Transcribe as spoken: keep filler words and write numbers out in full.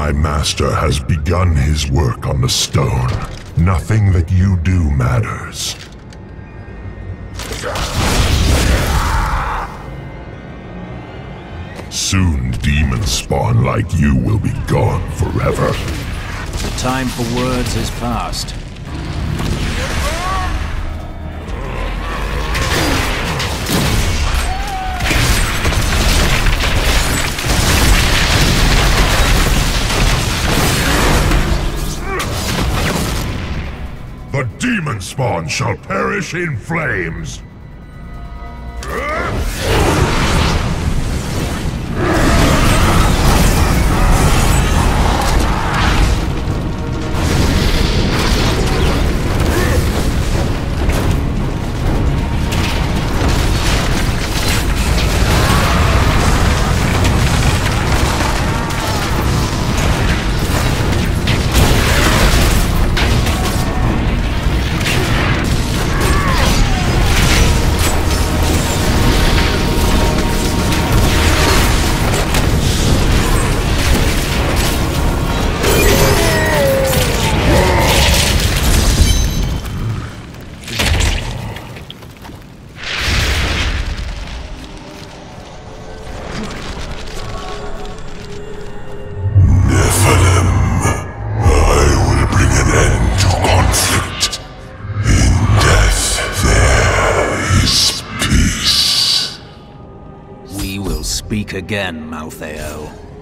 My master has begun his work on the stone. Nothing that you do matters. Soon demons spawn like you will be gone forever. The time for words is past. The demon spawn shall perish in flames! We will speak again, Malthael.